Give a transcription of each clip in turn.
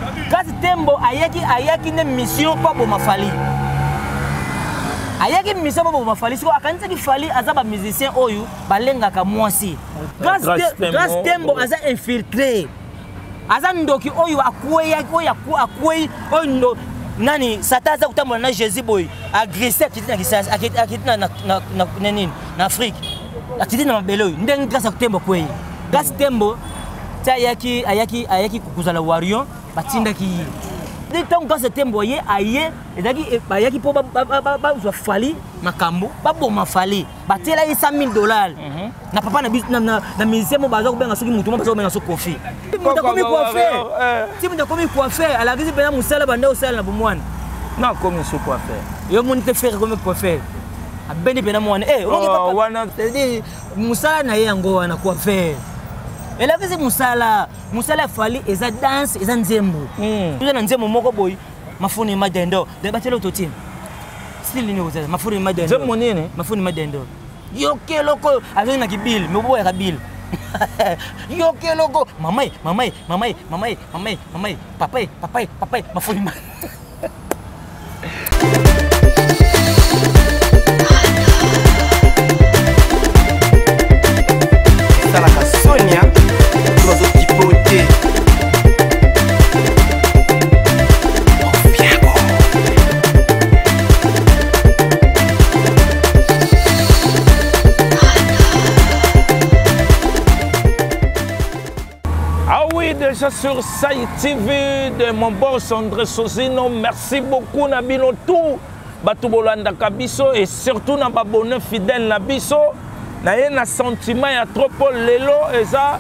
Gas Tembo ayaki ne mission pas pour ma fali. Ayaki mission pas pour ma fali. So akanisa ki fali azaba musicien oyo balenga ka mwasi. Gas Tembo aza infiltré. Aza ndoki oyo akwei oyo nani sataza kutambola na Jésus boy agressé akiti na Afrique. Akiti na mabelo ndenge Gas Tembo kwei. Gas Tembo ayaki kukuzala warion batinda ki de temps Gas Tembo ye aye ayaki po ba fali makambo ba boma fali batela ye $100,000 na papa na musicien mo baza ko benga soki mutu mo baza ko benga so kofi mutu komi coiffeur ti mutu komi coiffeur ala visi pena musala banda osala na bomwana na komi so coiffeur yo moni te faire comme coiffeur abeni pena mwana wana c'est-à-dire musala na ye yango wana coiffeur. Et là, c'est Moussala fali, et ça danse, et ça nzembo. Tout ça nzembo moko boy, ma foni madendo. De battre l'autotime. Style ni vous ma foni madendo. Nzembo nini? Ma foni madendo. Yo ke loko avec na kibil, me boy kabil. Yo ke loko, mamai, papa, ma foni ma. Sonia, l'oiseau qui poté. Ah oui, déjà sur Saï TV de mon boss André Sosino, merci beaucoup Nabino tout, Batubolanda Kabiso et surtout Nababone fidèle Nabiso. Na sentiment ya trop lelo eza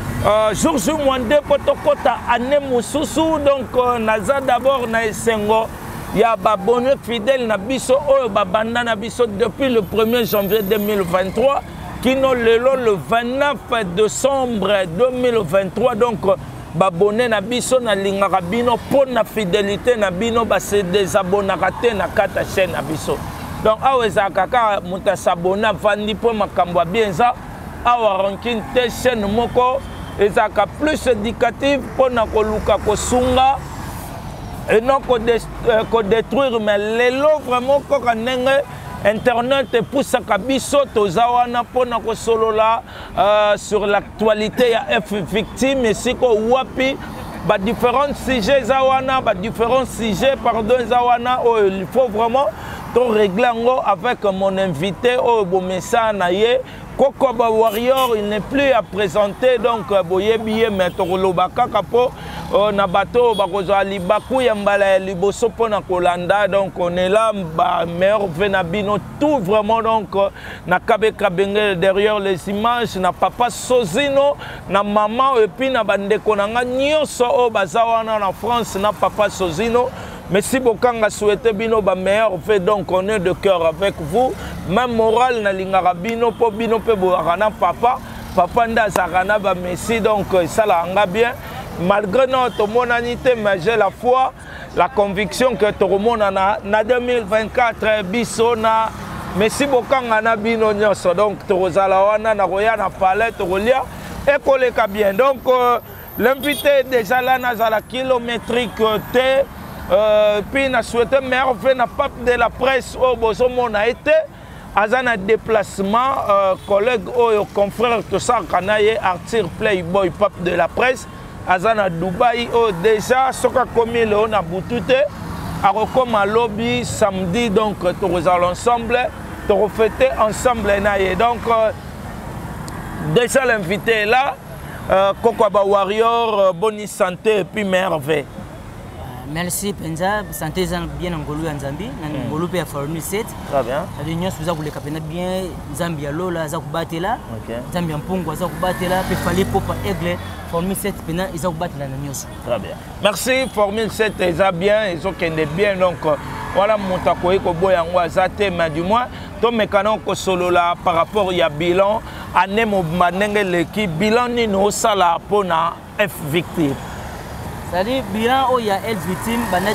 jour mwande potokota ane mususu donc naza d'abord na esengo ya babone fidèle na biso oyo babanda na biso depuis le 1er janvier 2023 kino lelo le 29 décembre 2023 donc babone na biso na lingaka bino pour na fidélité na bino ba se désabonnaka te na kata chaîne na biso. Donc, awa kaka muta sabona vandi po makambo bien ça awa ranking te chaîne moko ezaka plus éducative pour na koluka kosunga et non ko détruire mais lelo vraiment ko kanenge internet pousse kabiso tozawana pour na kosolola sur l'actualité ya F victime et siko wapi ba différents sujets zawana ba différents sujets pardon zawana oh, il faut vraiment régler avec mon invité au Bomessa Naye Kokoba Warrior. Il n'est plus à présenter donc Boye Biye Metorolobaka Kapo Nabato Bakoza Libaku Yambala Liboso Pona Kolanda. Donc on est là, meilleur Venabino, tout vraiment donc na Kabe Kabenge derrière les images, na papa Sosino, na maman et puis na bande konanga nyonso o bazawana na France na papa Sosino. Merci beaucoup, on a souhaité bino ba meilleur fait donc on est de cœur avec vous. Même moral na lingara bino po bino pe boarana papa nda sarana ba merci donc ça la anga bien malgré notre monanité mais j'ai la foi la conviction que tout le monde na 2024 biso na merci beaucoup on a bino nyonso donc tozala wana na roya na palais tolia et koleka bien donc l'invité déjà là na la kilométrique T. Puis na souhaité meilleur fait na pape de la presse au Bozomo a été azana déplacement collègue ou confrère tout ça kanaye Arthur Playboy pape de la presse azana Dubaï oh déjà soka commis le on a boutute à recoma lobby samedi donc tous ensemble te refêter ensemble naye donc déjà l'invité est là Kokoba Warrior bonne santé et puis merveille. Merci Penza, santé bien en Ngolu en Zambie, en Ngolu pe Formule 7. Très bien. L'union sous vous les capena bien Zambia lola za kubate là. Zambia mpungu za kubate là, pe fallait pour aigle Formule 7 pena za kubate là na nyonso. Très bien. Merci Formule 7 eza bien, ils ont kende bien donc voilà montako eko boya ngwa za te mais du moins to mekano ko solo là par rapport ya bilan anemo manenge l'équipe bilan ni no sala pona F victime. C'est-à-dire bilan où il y a elle victime pendant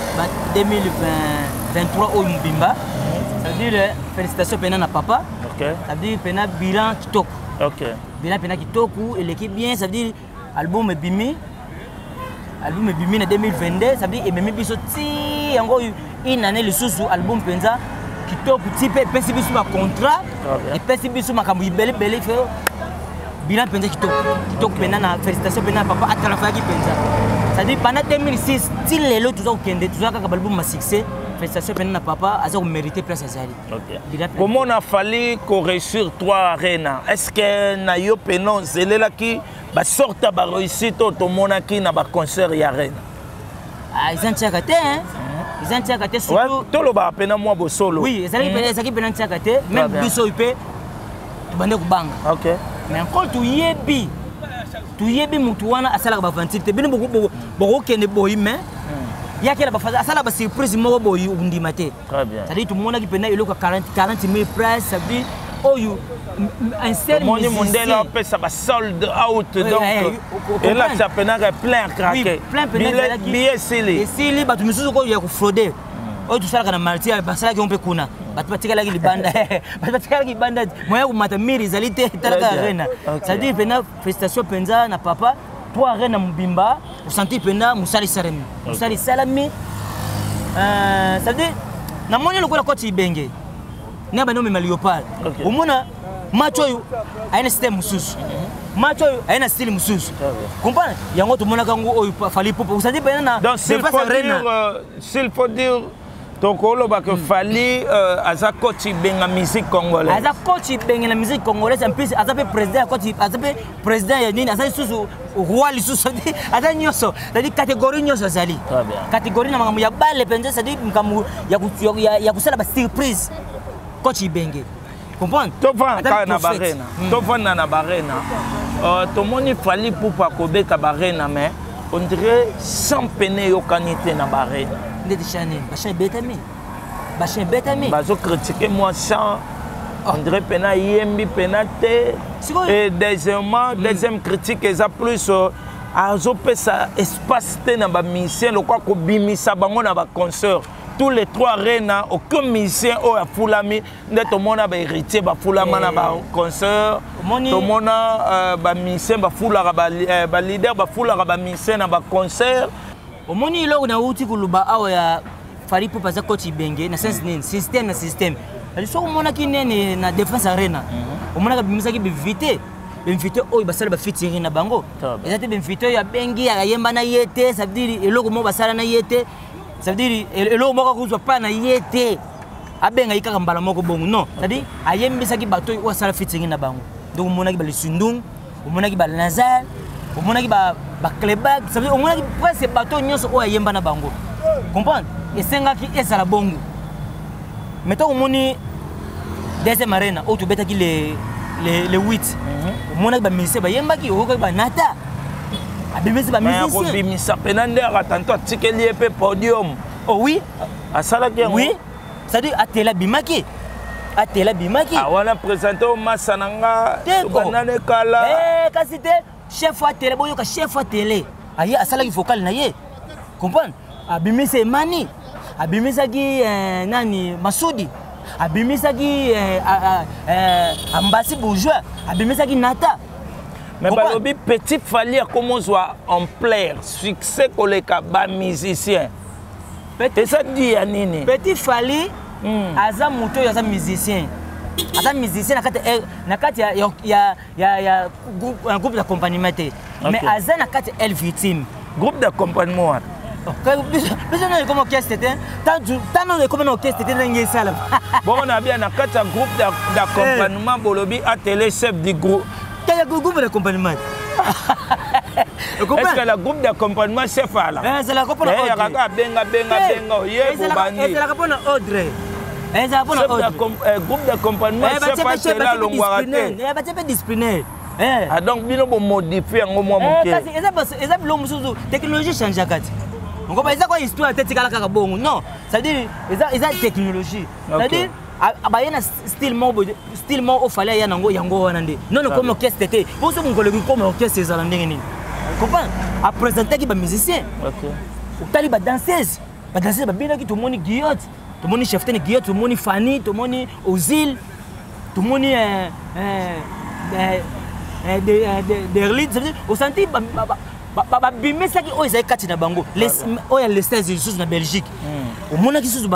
2023 au Mbimba. C'est-à-dire félicitations pena na papa. OK. C'est-à-dire pena bilan kitoko. OK. Bilan pena kitoko et l'équipe bien, c'est-à-dire album bimi. album ebimi na 2022 ça veut dire ememi biso ti yango une année lisusu album penza kitoko type pesi biso ba contrat et pesi biso makambo ibele fe bilan penza kitoko pena na félicitations pena papa atala fa ki penza ça veut dire pendant 2006 ti lelo tout ça okende tout ça ka album ma succès félicitations pena na papa aza ko mériter place azali. Comment on a fallu qu'on réussir 3 arènes? Est-ce que na yo penon zelela ki ba sorta ba réussite to monaki na ba concert ya arène? Ah ils ont tchakate hein. Ils ont tchakate surtout to lo ba pena moi bo solo. Oui, ezaki pena tchakate même biso ipe bande ko banga. OK. Mais encore tu yebi mutu wana asala ba ventile bino boko kende boyi mais yake la bafaza asala ba surprise moko boyi undima te. Très bien. Ça dit tout le monde qui pena eloko 40 000 price ça dit oh you un seul musicien mondela pe ça va sold out donc et là ça pena plein craqué. Plein billet sili. Et sili ba tu misusu ko ya ko frauder. Oh tu sala kana marti ba sala ki on pe kuna. Batu batika laki libanda. Batu batika laki libanda moya ko mata miri zalite talaka arena. Ça dit pena félicitations penza na papa. Toi arena mbimba usanti pena musali salami. Ça dit na moni lokola koti ibenge. Naba no me Léopard. Omona macho yo aina system mususu. Macho yo aina style mususu. Comprendre? Yango to mona kango oyo fali popo. Usanti pena na donc s'il faut dire donc que fali aza koti benga musique congolaise. Aza koti benga la musique congolaise en plus aza pe président koti aza pe président ya nini aza susu roi lisusu aza nyoso c'est-à-dire catégorie nyoso zali. Catégorie na makambo ya balle penza c'est-à-dire makambo ya kusala ba surprise koti benga. Comprendre? Tovanda na barena. Tovanda na barena. To moni fali pupa kobeta barena mais on dirait sans peine yo kanité na barena. Bachin betami. Bazo critiquer moi sans on dirait pena yembi penate et deuxième critique eza plus azo pesa espace te na ba musicien le quoi ko bimisa bango na ba concert tous les 3 arènes aucun musicien o a fulami ndeto mona ba héritier ba fulama na ba concert to mona ba musicien ba fulaka ba leader ba fulaka ba musicien na ba concert. Omoni lo na uti kuluba awa ya fali popa za koti benge na sense nini system na system ali so omona kinene na defense arena omona ka bimisa ki bivite oyo basala ba featuring na bango ezate bimvite ya bengi ya yemba na yete ça veut dire eloko mo basala na yete ça veut dire eloko mo ka kuzwa pa na yete abenga ikaka mbala moko bongo non ça veut dire ayembisa ki bato o sala featuring na bango donc omona ki ba lisundung omona ki ba Lazare omona ki ba Clebag ça veut dire omona ki presque bato nyonso o yemba na bango comprendre esenga ki ezala bongo mettons omoni deuxième arena o to beta ki les 8 omona ki ba musicien ba yemba ki o ko ba nata abimisi ba musicien mais ko bimisa penande atanto atikeli pe podium oh oui asala ki oui ça dit atela bimaki ah wana présenté au masananga banane kala kasi te chef wa télé boyo ka chef wa télé aye asala ki vocal na ye comprendre abimisa Emani abimisa ki nani Masudi abimisa ki Ambassi Bourgeois abimisa ki Nata mais balobi petit Fally a commencé en plaire succès koleka ba musicien et ça dit à nini petit Fally aza muto aza musicien na kati ya groupe d'accompagnement mais aza na kati elle victime groupe d'accompagnement besoin de comme orchestre tant comme orchestre ndenge sala bon on a bien na kati groupe d'accompagnement bolobi a télé chef du groupe quel groupe d'accompagnement est-ce que le groupe d'accompagnement chef là c'est la coupe benga c'est la coupe Audrey groupe d'accompagnement chef là longwarate disciplinaire ah donc bino bo modifier ngo moi moké eza bilo mususu technologie change kati on comprend ça quoi histoire tête kala kaka bongo non ça veut dire eza technologie ça veut dire abayena style mo au fallait ya yango wana nde non comme orchestre té pour ça ngolo comme orchestre ezala ndenge nini comprendre a présenter ki ba musicien OK utali ba danseuse ba bina ki to moni Guillaume to moni chef tene Guillaume to moni Fanny to moni Ozil to moni des leads au senti babimisaki oyo ezali kati na bango oyo les 16 lisusu na Belgique omonaki lisusu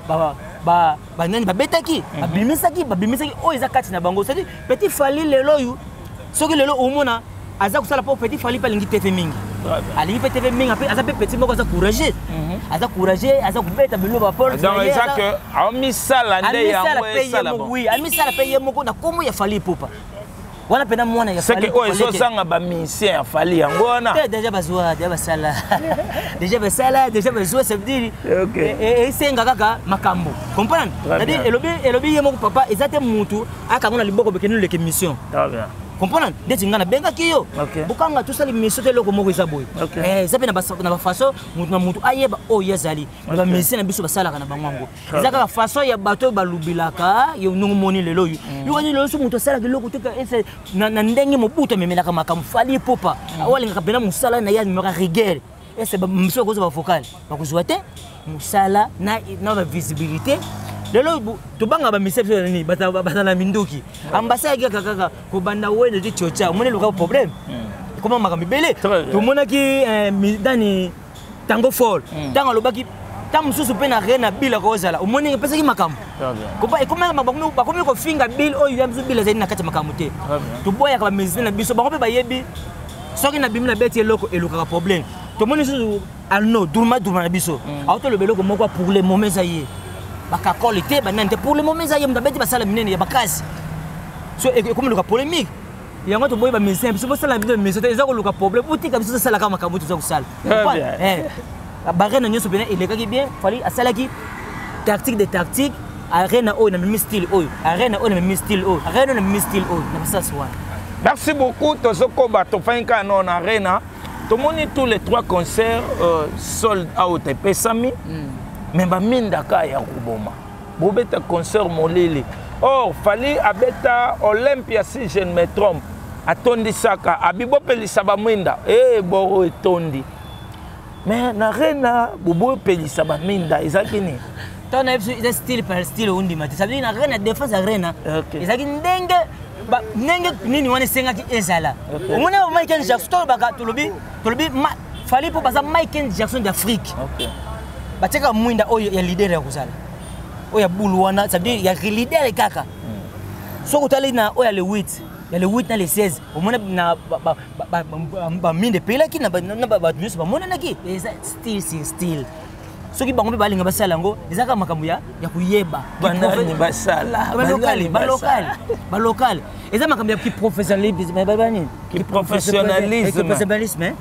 banani babetaki babimisaki oyo eza kati na bango c'est-à-dire Petit Fally lelo oyo soki lelo omona aza kusala po Petit Fally palingi TV mingi alingi pe TV mingi ape aza pe petit moko aza courageux aza kubeta bilo ba porte donc ça que amisala nde yango esala bon oui amisala pe ye moko na komo ya Fally Ipupa wana pena mwana ya Fally c'est que oyo ezosanga bamisien ya Fally yango wana déjà bazwa déjà bazwa ça veut dire esenga kaka makambo comprendre c'est-à-dire elobi ye moko papa ezate mutu akangona liboko bekenu leke mission comprendre ndeti ngana benga kiyo bukanga tusali mission te loko moko isa boy zape na façon mutu na mutu ayeba o yazali ba mission na biso basala kana bango ezaka façon ya bato balubilaka yo nungu moni lelo yo yokani lelo so mutu sala loko te na ndenge mobuto memelaka makambo Fally Ipupa awalinga kapena musala na ya meka rigueur ese ba mission ko zo ba vocal bakuzwa te musala na ba visibilité lelo tobanga ba misepso ni batana minduki ambasa ya kaka ko banda wene di chocha mone luka problème comment makambi belé to monaki dani tango fall tango lobaki tamususu pe na rena bila ko zala omone pesa ki makambo ko ba bakomi ko finga bill oyo ya mzu bila zaini na kati makambo te to boya ka mizina biso bango pe bayebi soki na bimina beti eloko eluka problème to mone susu alno durma na biso auto le beloko moko pour le moment ça y est baka qualité banante pour le moment ça y est mtabeti basala minene ya bakazi so comme le polémique yango to boy ba musicien biso basala biso musicien eza ko luka problème utika biso sala kama makambo to za kusala barena nyoso bena elekaki bien Fally asalaki tactique arena oyo na même style oyo arena oyo na même style oyo arena na même style oyo na ça soit. Merci beaucoup tozoko bato fanka non arena tomoni tous les 3 concerts sold out et pesami mais ba mindaka ya kuboma bobeta concert molele or Fally abeta Olympia si je ne me trompe atondi saka abibo pelisa ba mwinda boro etondi mais na rena bobo pelisa ba minda ezakini ton est style par style undi mati ça veut dire na rena défense arena ezaki ndenge nini wana sengaki ezala omona Michael Jackson baka tolobi Fally po baza Michael Jackson d'Afrique bateka mwinda oyo ya leader ya kuzala oya bulu wana ça veut dire ya leader kaka soko tali na oya le 8 ya le 8 na le 16 omona na ba minde pela ki na ba news ba mona naki still soki bango balinga basala ngo ezaka makambo ya kuyeba banani basala ba local eza makambo ya ki professionnalisme babani ki professionnalisme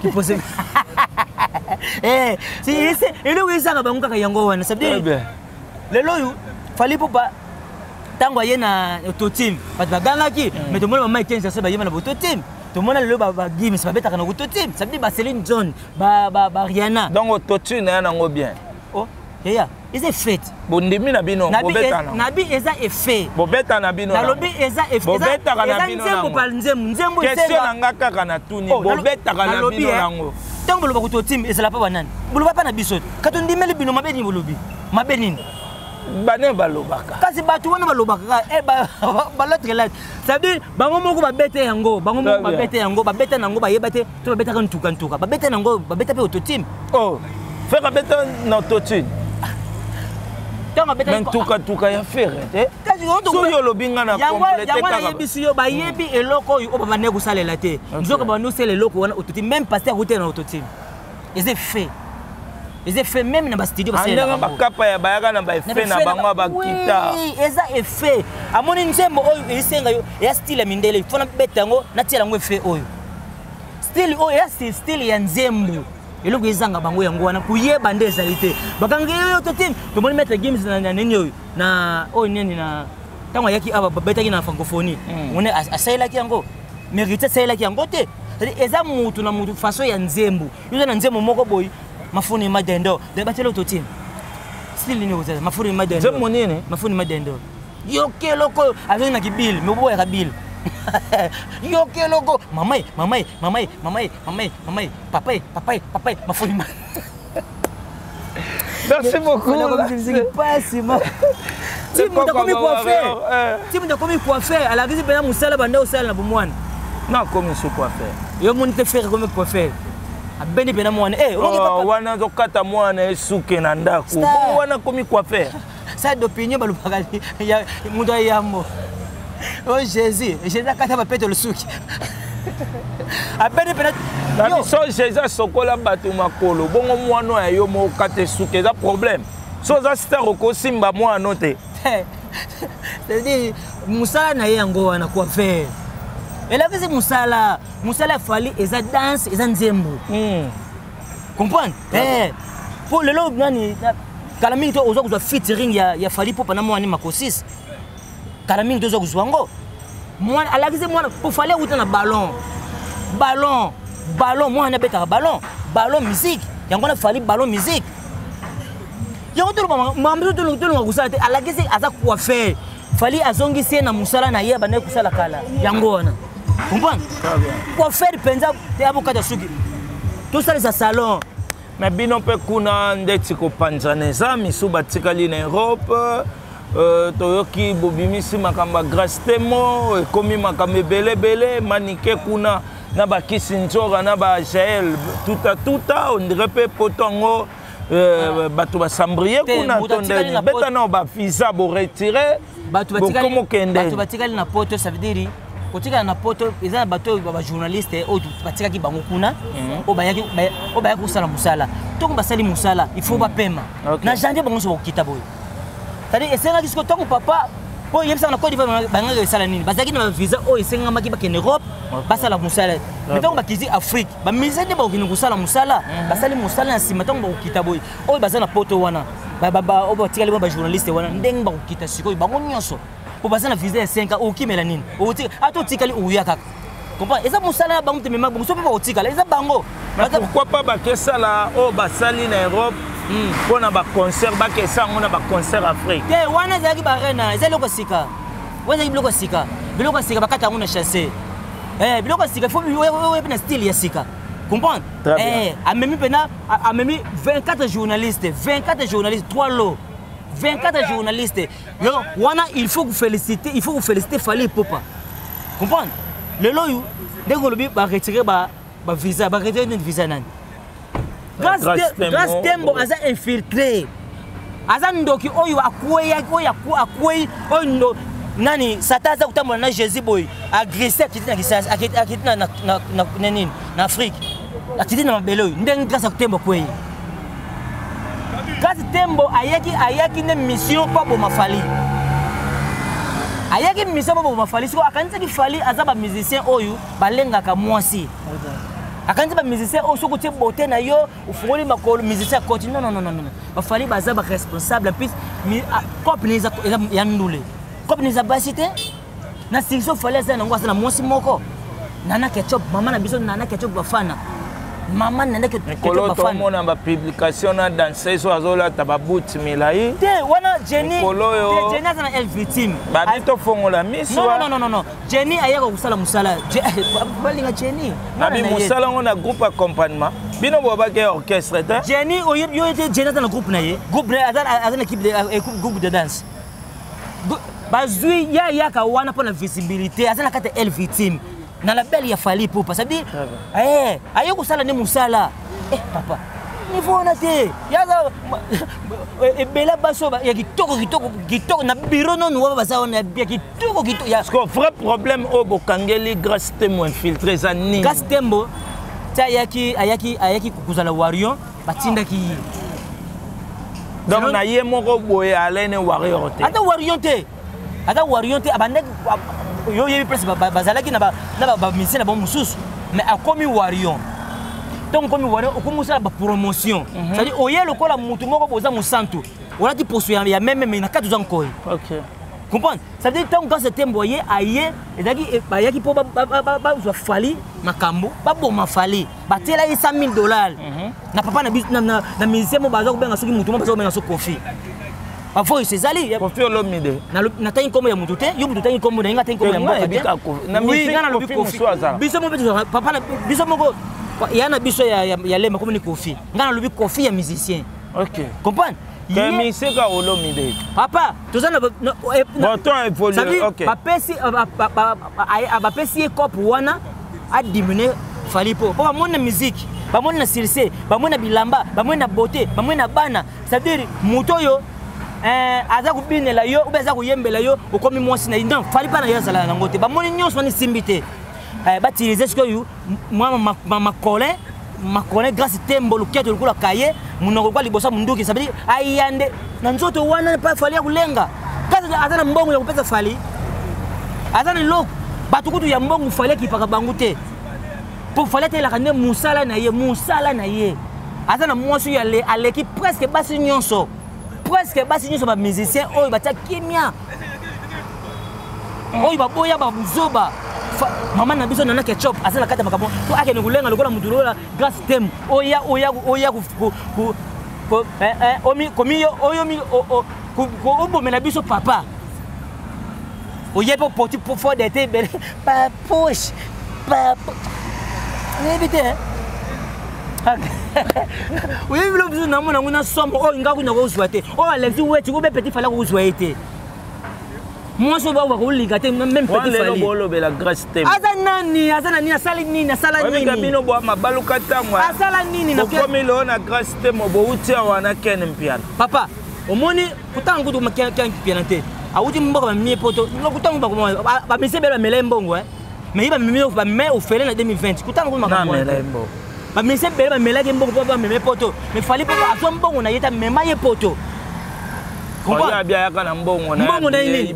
si ele wizanga bango kaka yango wana ça veut dire lelo yu Fally Ipupa tango ye na autoteam bat bagangaki mais to mona Mike Kenza seba yema na autoteam to mona lelo ba Gims ba betaka na autoteam ça veut dire ba Céline John ba Rihanna donc autotune na ngo bien ya eza fait bondimi na bino bobeta na bi eza effet bobeta na bino na lobi eza effet bobeta na bino nzembo pal nzembo question na ngaka kana tuni bobeta na bino nango tango boloba ko team ezala pa banani boloba pa na biso kato ndimeli bino mabeni bolobi mabenini bane balobaka kasi batu wana balobaka balotre là ça veut dire bango moko babete yango babeta nango bayeba te to babeta kan tuka babeta nango babeta pe autoteam faire babeta na autotune tango babeta tuka ya faire te so yo lobinga na complete kaka yango yebisu yo bayebi eloko yo babane kusalela te nzoka banu sele eloko wana autoteam même pasteur route na autoteam ils fait même dans le studio parce que anga bakapa ya bayaka na ba effet na bango bakita eza effet amoni nzembo oyo esenga yo ya style mindele ifona betango na tiela ngo effet oyo style oyo ya style ya nzembo eloko ezanga bango yango wana kuyeba nde ezalite bakanga yo autoteam to moni mettre games na nini oyo na oyo nini na tango yaki aba betaki na francophonie on est asaila ki yango mérite asaila ki yango te eza mutu na mutu façon ya nzembo yo na nzembo moko boy mafuni madendo de batelo autoteam style ni oza mafuni madendo nzembo nini mafuni madendo yoke loko avec na kibil me boya kabil yoke loko mamai papai mafuni merci beaucoup si muda komi coiffeur alors que c'est bien musala banda osala na bomwana na komi so coiffeur yo monite faire comme coiffeur abeni pena mwana wana zokata mwana esuke na ndako wana komi quoi faire ça d'opinion balupakali ya mundo yambo oh Jésus akata ba pete le suki abeni pena na biso Jésus sokola bato makolo bongo mwana ya yo mo kate suke za problème so za star ko simba mwana te c'est-à-dire musala na yango wana quoi faire elle avait musala fali eza danse eza nzembo comprendre pour le lot nani kala mingi to ozo kuzwa featuring ya fali po pana mwana makosis kala mingi to ozo kuzwa ngo mwana alagize mwana po fali uta na ballon mwana beta ballon musique yango na fali ballon musique yango to mambo to kusala te alagize aza quoi faire fali azongisi na musala na ye bana kusala kala yango wana comprendre quoi faire penza te abokata suki tout ça les salon mais bino pe kuna ndeti ko panzaneza misu batikali na Europe toyoki bobimisi makamba grâce temo komi makamba belebele manike kuna na bakisi nzora na ba Jael tuta on dirait pe potongo bato basambrier kuna tondeli beta na ba visa bo retirer bato batikali na poto ça veut dire kotika na poto eza bato ba journaliste o batikaki bango kuna o bayaki kusala musala toko basali musala il faut ba pema na janvier bango so kita boy tadi esenga kisko toko papa po yebisa na Côte d'Ivoire banga esala nini bazaki na visa o esenga maki ba ken Europe basala musala metongo bakizi Afrique ba mise de ba okini kusala musala basali musala na sima tongo ba kita boy o bazana poto wana ba o batikali ba journaliste wana ndenge ba kita siko bango nyonso pour passer na visa 5 ans ou qui mélanine ou ato tikali ou ya kaka comprends eza musala bango te mema bango so pe ba otikala eza bango pourquoi pas ba kesala o basali na Europe pona ba concert ba kesa ngona ba concert Afrique te wana zaki ba rena eza loko sika wana biloko sika bakata ngona chasser biloko sika faut we na style ya sika comprendre amemi pena amemi 24 journalistes 3 lots 24 journalistes. Il faut vous féliciter Fally Ipupa. Comprendre? Le lot dès qu'on le va retirer ba visa, ba retirer une visa nan. Grâce tembo aza infiltré. Aza ndoki oyo akwei oyo nani sataza kutambola na Jésus boy agressé akiti na Afrique. Akiti na mabelo ndenge grâce tembo kwei. Grâce tembo ayaki ne mission pa bo mafali. Ayaki mission pa bo mafali siko akanisa ki Fally aza ba musicien oyo balenga ka mwasi. Akanisa ba musicien oyo soko te bote na yo ufungoli makolo musicien continue non. Ba Fally baza ba responsable en plus copine ya ndule. Copine za basite na singso Fally aza na ngwasa na mwasi moko. Nana Ketchup mama na biso Nana Ketchup bafana. Maman nende que Kolo to mona ba publication na danseuse azola tababuti milai te wana Jenny Jenny azana elle victime ba bito fongola miso non Jenny ayako kusala musala balinga Jenny na bi musala ngona groupe accompagnement bino boba ke orchestre te Jenny yo ete Jenny azana groupe na ye groupe azana équipe groupe de danse bazui ya ka wana pona visibilité azana kata elle victime na la belle ya Fally Ipupa ça dit ayo kusala ne musala papa ni vona te yaza bela baso ya kitoko na bureau non wa basa on a bien kitoko ya ce vrai problème au bokangeli grâce témoin infiltré za nini grâce tembo ta ayaki kukuzala warion batinda ki donc na ye moko boye alene warion te ata warion te abande yo yebi presse bazalaki na ba mission na ba mususu mais akomi warion donc komi warion okomusala ba promotion c'est à dire oye lokola mutu moko boza musantu on dit poso ya même na 4 ans ko OK comprendre ça veut dire tant quand ce tembo ye aye ezaki bayaki po ba Fally makambo ba boma Fally batela ye $100,000 na papa na musicien mo baza ko benga soki mutu mo baza ko benga so Kofi Parfois c'est Zali. Kofi Olomide. Na tangi kombo ya mutu te, yo mutu tangi kombo na nga tangi kombo ya mboka te. Na musique na lobi Kofi. Biso mo beto papa na biso moko yana biso ya lema comme ni Kofi. Nga na lobi Kofi ya musicien. OK. Comprendre? Que musique ka Olomide. Papa, tozana bon temps évolue. OK. Ba pesi cop wana a diminuer Fally po. Papa mon musique bamoni na Circe, bamoni na bilamba, bamoni na beauté, bamoni na bana. C'est-à-dire moto yo aza kubinela yo, ou aza kuyembela yo, okomi mwasi na non, fali pas na yo sala na ngote. Bamoni nyonso ni simbité. Batiliser ce que yo moi ma colère grâce tembo luketo lukula kaye munoko kwa libosa munduki sabili ayande na nzoto wana pa fali ya kulenga kaza azana mbongo ya kupesa fali azana lo batukutu ya mbongo fali kipaka bangu te pour fali te la kane musala na ye azana mwasi ya le aleki presque basi nyonso ba musicien oyo batia kimia oyo baboya ba mzoba maman na biso nana ketchup azala kata makabo to ake ngulenga lokola mudulola grâce tem oya omi komiyo oyo mi ko bomela biso papa oye po poti po fo de te pa push pa nebite oye bilo biso na mona nguna somo o ngaku na ko uzwate o alexi wetu ko be petit fala ko uzwaite moi je vais vous ligater même petit fali la grâce tem azanani asali nini asala nini kabino bo mabaluka tamwa asala nini na komi lo na grâce tem bo utia wana ken mpiana papa omoni kutangu to makian mpiana te awuti mboko ba mie poto kutangu ba mise bela mele mbongo mais iba mimi ba me ofele na 2020 kutangu makambo mele mbongo ba mise bela mele ke mbongo ba meme poto mais fali papa aso mbongo na yeta mema ye poto Oya bia yaka na mbongo na nini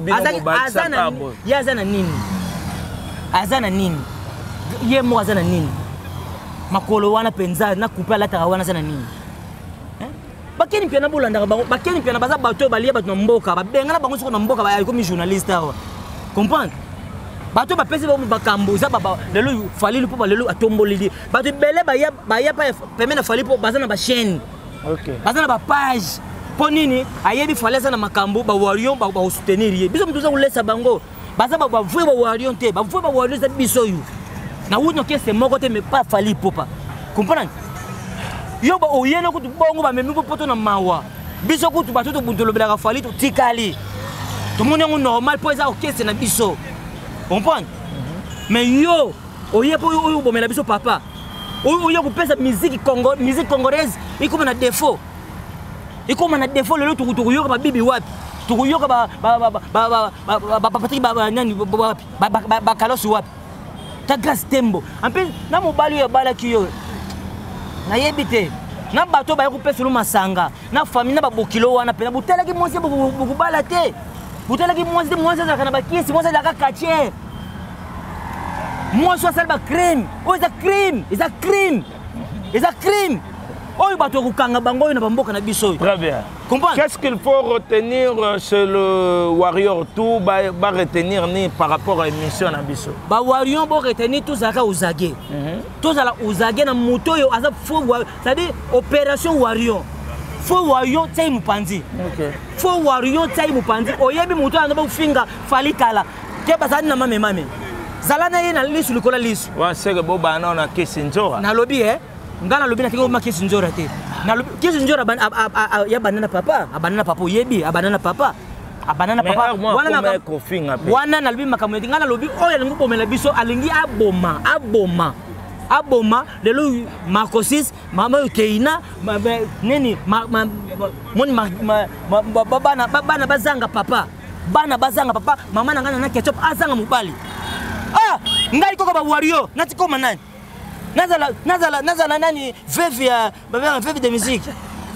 azana nini ye mo azana nini makolo wana penza na couper la tara wana azana nini bakeni pia na bolanda ba bakeni pia na baza bato balia bato na mboka ba benga na bango siko na mboka ba comme journaliste awa comprendre bato ba pesi ba bakambo za baba lelo fali lu po ba lelo atomboli bato bele ba ya pa pemena fali po bazana ba chaîne OK bazana ba page ponini ayebi falesa na makambo ba warion ba soutenir ye biso mtuza kulesa bango baza ba vwe ba warion te ba vwe ba warion za biso yu na wuno kese moko te me pa fali popa comprendre yo ba oyena kutu bongo ba memi poto na mawa biso kutu ba toto buntolo bela fali to tikali to monengo normal po za okese na biso comprendre mais yo oyepo oyo bomela biso papa oyo kupesa musique congolaise iko na défaut iko mana défaut lelo tukuyoka ba bibi wapi tukuyoka ba Patrick ba nani wapi ba Kalosi wapi ta grâce tembo en plus na mobali ya bala kiyo na yebite na bato ba yakupesa lu masanga na famille na ba bokilo wana pena butela ki mwasi bukubala te butela ki mwasi za kana ba kiesi mwasi za ka kache mwasi wa ba crime o is a crime Très bien. Qu'est-ce qu'il faut retenir chez le Warrior tout va retenir ni par rapport à l'émission Nabiso? Ba Warrior va retenir tout ça uzage. Tout ça uzage na moto yo aza faux c'est-à-dire opération Warrior. Faux Warrior tay mupanzi. OK. Faux Warrior tay mupanzi. Oyebi moto anda ba finga fali kala. Ke bazani na mame. Zalana ye na lisu likola lisu. Wa sege bo bana na kesinjora. Na lobby ngana lobi na tingo makisi njora te na lobi kisi njora ya banana papa yebi abanana papa wana na lobi makamwe ngana lobi oyo lingu bomela biso alingi aboma lelo makosis mama keina nini moni bana bazanga papa mama na ngana na ketchup azanga mubali ngai koko ba Wario natikoma nani Nazala nani veuve de musique.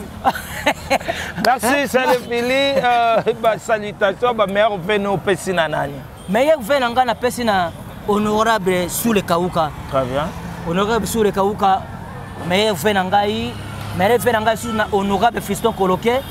Merci Salefili, salutations ba meilleur veno pesina nani. Meilleur veno ngana pesina honorable Soule Kauka. Très bien. Honorable Soule Kauka, meilleur veno ngai sous na honorable Fiston Coloqué.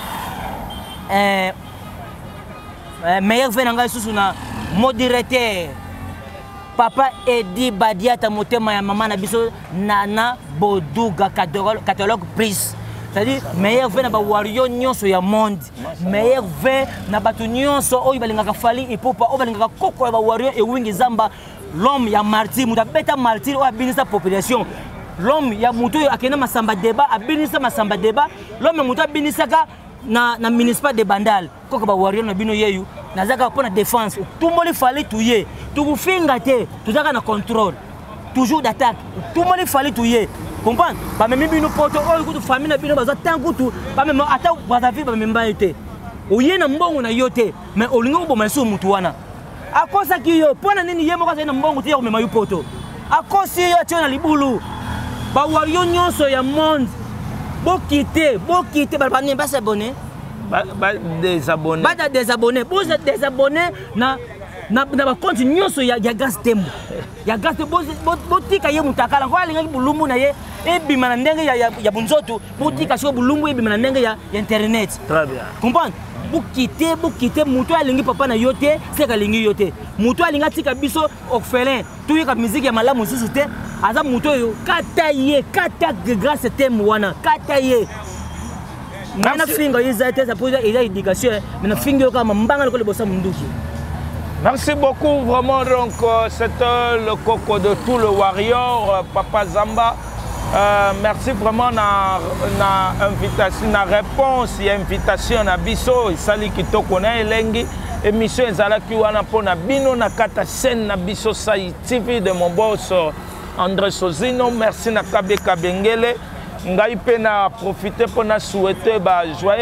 Meilleur veno ngai sous na modérateur Papa Edi Badiata motema ya mama na biso Nana Boduga catalogue prise. C'est-à-dire meilleur vin na ba Wario nyonso ya monde. Meilleur vin na batu nyonso oyo balingaka fali ipopa oyo balingaka koko ya ba Wario e wingi zamba l'homme ya martyr muta beta martyr o abinisa population. L'homme ya muto akena masamba débat abinisa masamba débat l'homme muto abinisaka na municipal de Bandal koko ba Wario na bino yeyu nazaka pona défense tout monde fallait tuer tout finga te tuzaka na contrôle toujours d'attaque tout monde fallait tuer comprendre bamemi bino poto oyo kutu famille na bino baza tant kutu bamemi ata bazavi bamemba ete oye na mbongo na yo te mais olingo boma so mutu wana akosaki yo pona nini ye moko na mbongo te ya komema yo poto akosi yo tio na libulu ba wario nyonso ya monde bokite bana pas s'abonner désabonner désabonner na ba compte nyonso ya gas tembo ya gas botika ye mutakala ko alinga bulumbu na ye ebima na ndenge ya bunzoto botika so bulumbu ebima na ndenge ya internet. Très bien. Comprendre bokite mutu alingi papa na yote seka lingi yote mutu alinga tika biso orphelin tout ka musique ya malamu susu te aza mutu yo kata grâce tembo wana kata ye na finga iza te ça pose ila éducation mais na finga kama mbanga ko le bossa munduki. Merci beaucoup, vraiment. Donc, c'était le coco de tout le warrior, Papa Zamba. Merci vraiment na invitation, na réponse, il y a invitation na biso, sali kito kona elengi, émission ezala ki wana pona bino na kata scène na biso Sai TV de mon boss André Sozino. Merci na Kabe Kabengele. Ngai pe na profiter pour na souhaiter ba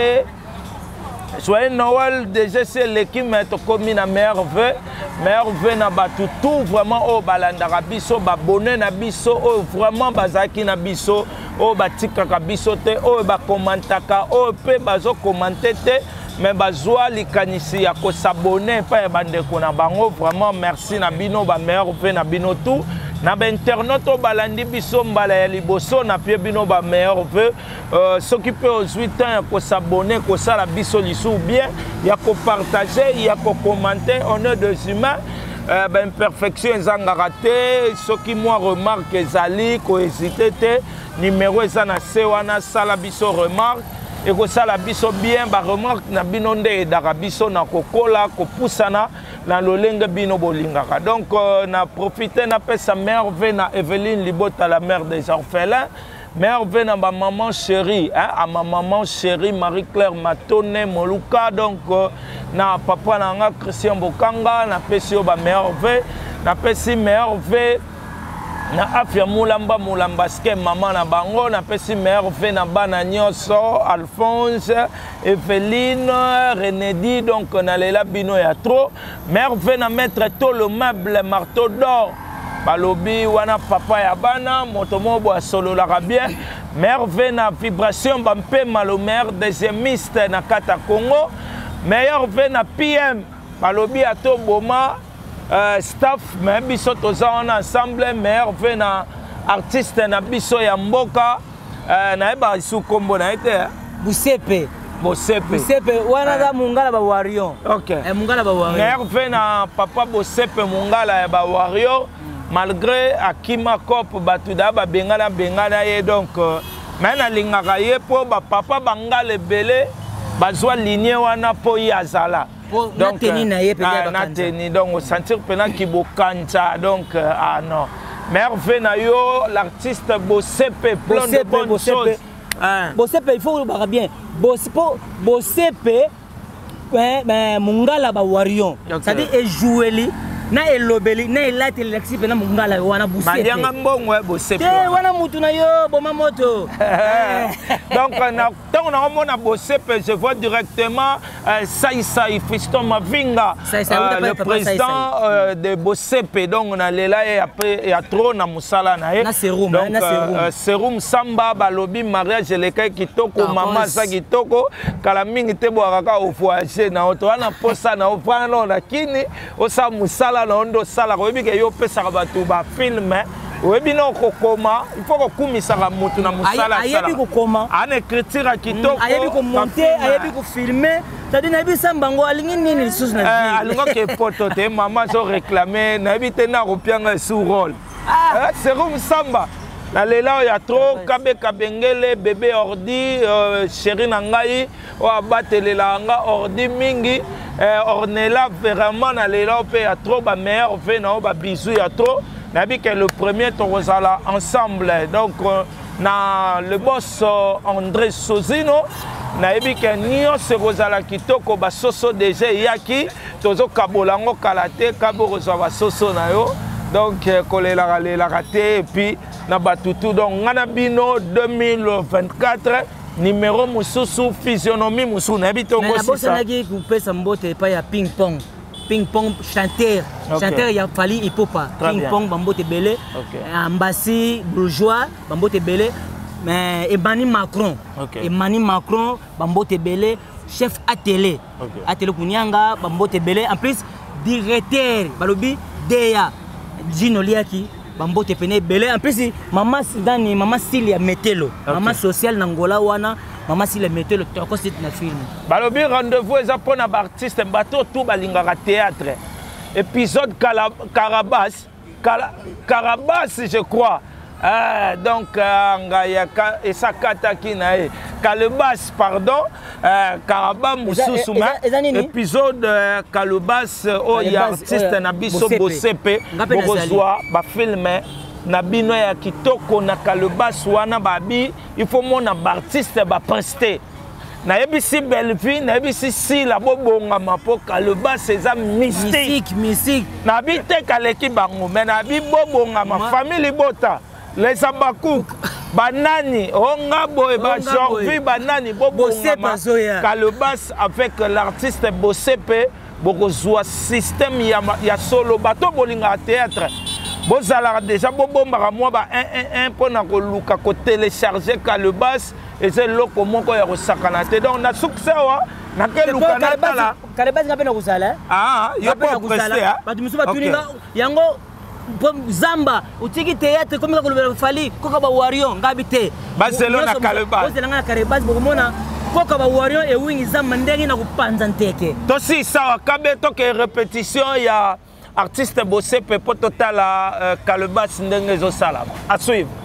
joyeux Noël, déjà c'est l'équipe qui a meilleur vœu na batu tout vraiment au balandara biso babonné na biso au vraiment bazaki na biso au batika ka biso te au ba commentaka au pe bazo commenter te mais bazwa likanisi ya ko s'abonner pa bande ko na bango vraiment merci na bino ba meilleur vœu na bino tout na internet au balandi biso mbala ya liboso na pie bino ba meilleur vœu s'occuper aux 8 ans ko s'abonner ko sala biso lisu bien ya ko partager ya ko commenter on est des humains imperfection ezangaka te soki moi remarque ezali ko hésiter te numéro eza na se wana sala biso remarque et ko sala biso bien ba remarque na bino nde edaka biso na kokola ko pusana na lolenge bino bolingaka. Donc na profiter na pesa merveille na Evelyne Libota, la mère des orphelins, merveille na ma maman chérie, hein, à ma maman chérie Marie-Claire Matone Moluka, donc na papa na Christian Bokanga na pesi ba merveille, na pesi merveille na afia mulamba ske maman na bango na pesi merveille na bana nyonso Alphonse Evelyne Renedi donc na lela bino ya trop merveille na maître to le meuble marteau d'or balobi wana papa ya bana motomo bo solo la bien merveille na vibration bampe malomère deuxiémiste na kata Congo meilleur ve na PM balobi ato boma staff mais biso toza wana ensemble meilleur ve na artiste na biso ya mboka na eba isu kombo na ete Bosepe wana da mungala ba warrior. OK. Mungala ba warrior. Meilleur ve na papa Bosepe mungala ya ba warrior malgré akima cop batuda ba bengana ye donc mais na lingaka ye po ba papa bangale belé bazwa lignée wana po yazala. Donc na teni donc sentir pena ki bokanta donc ah non merveille na yo l'artiste Bosepe plein de bonnes choses. Bosepe il faut le bien Bosepe mungala ba warion c'est-à-dire jouer na elobeli na elate lexi pena mungala wana Bosepe malianga mbongo Bosepe wana mutu na yo boma moto donc tant on mona Bosepe je vois directement Sai Fiston Mavinga le président de Bosepe donc on a lela et après ya trop na musala na na serum donc serum samba balobi mariage lekai kitoko mama sa kitoko kala mingi te boaka au voyager na auto wana posa na ofana na kini osa musala na ondo sala ko bika yo pesa ba tu ba film webi no kokoma il faut ko kumisa ka mutu na musala sala ayebi ko koma ana écriture kitoko ayebi ko monter ayebi ko filmer tadi na bi sambango alingi nini lisusu na vie alingo ke photo te maman so réclamer na bi te na ko pianga sous rôle serum samba na lela ya trop Kabe Kabengele bébé ordi chéri na ngai o abatelela nga ordi mingi ornela vraiment na lela pe ya trop ba meilleur ve na ba bisou ya trop na bi que le premier tozala ensemble donc na le boss André Sozino na ebi ke nio se kozala kitoko ba soso déjà yaki tozo kabolango kalate kabo kozwa ba soso na yo donc kolela la raté et puis na batutu donc ngana bino 2024 numéro mususu physionomie mususu na bitongo ça. Mais la bosse nagi kupesa mbote pa ya ping pong chanteur chanteur ya fali ipopa ping pong bambote belé ambassi bourgeois bambote belé mais Emmanuel Macron bambote belé chef atelier kunyanga bambote belé en plus directeur balobi Deya Gino Liaki bambote pene belé en plus maman Sidani maman Silia Metelo maman sociale nangola wana maman Silia Metelo toko c'est na film balobi rendez-vous eza pona ba artiste bato tout balingaka théâtre épisode Carabas je crois donc et ça kataki na Calebas pardon Carabas mususuma épisode Calebas o ya artiste na biso Bosepe bokozwa ba filme na bino ya kitoko na Calebas wana babi il faut mona ba artiste ba prester na yebisi Belleville na yebisi si la bobonga mapo Calebas eza mystique na bite kaleki bango mais na bi bobonga ma famille bota les Abakouk, Banani, Ongabo et Bajorvi, Banani, Bobongama, Calebas avec l'artiste Bosepe, Bokozwa système ya solo, bato bolinga théâtre. Bozala déjà Bobomba moi ba 1 pour na ko luka ko télécharger Calebas et c'est loko moko ya ko sakanate. Donc na succès wa na ke luka na tala. Calebas ngabe na kozala. Yo pas prester hein. Bato musuba tuninga yango Zamba, utiki théâtre comme le fali, koka ba Warion, ngabite. Barcelona Calebas. Barcelona Calebas bokomona koka ba Warion et wing zamba ndenge na kupanza nteke. Tosi sawa kabe to ke répétition ya artiste Bosepe pour total Calebas ndenge zo sala. À suivre.